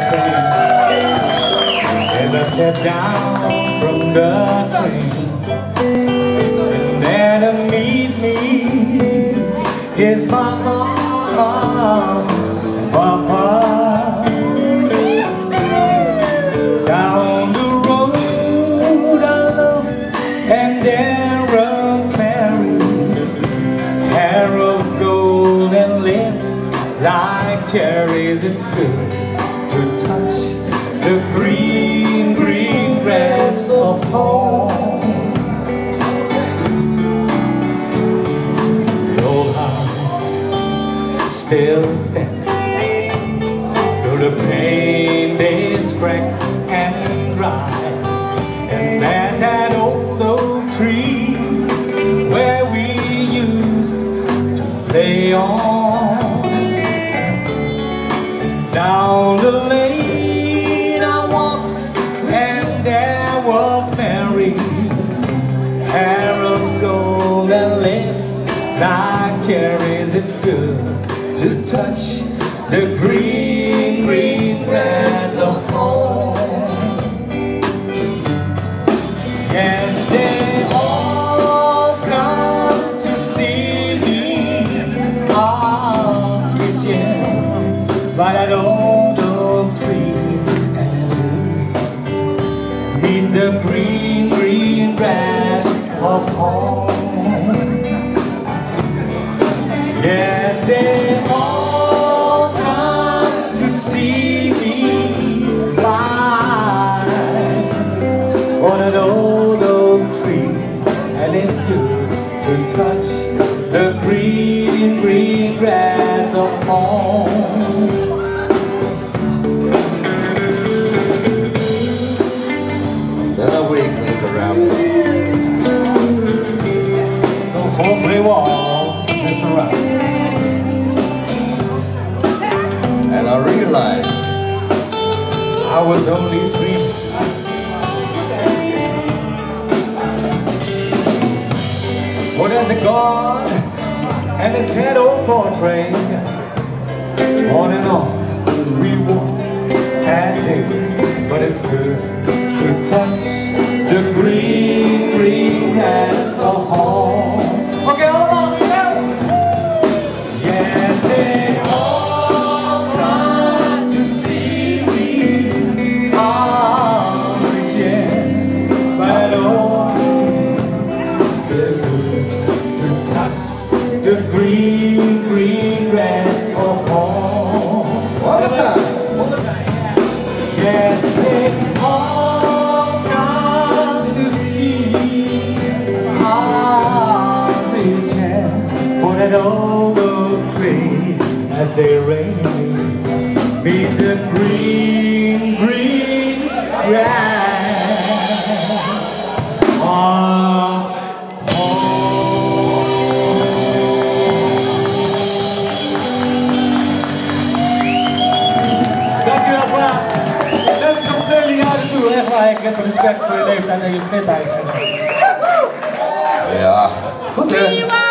same as I step down from the train, and there to meet me is my mom and papa. Down the road I love, and there runs Mary, hair of gold and lips like cherries. It's good to touch the green, green grass of home. The old house still standing, though the paint is cracked and dry. And there's that old oak tree where we used to play on. Down the lane I walked, and there was Mary, hair of gold and lips like cherries. It's good to touch the green, green grass of home. Yes, they all come to see me. I'm preaching by that old oak tree, and meet the green, green grass of home. Yes, they all come to see me by on an old oak tree, and it's good to touch the green, green grass of home. Then I wake and look around. So 4 gray walls, it's around. And I realized I was only dreaming. Well, there's a God and his head old portrait. On and on we walk and day, but it's good to touch the green, green grass of home. Okay, all along, go! Yes, they all come to see me. I'm reaching by the to touch the green, green grass of home. one more time. One more time, yeah. Yes, they all come to see. I'm reaching for that old oak tree as they rain me the green, green grass of ik heb respect voor je leeftijd en je fitheid. Ja, goed hè.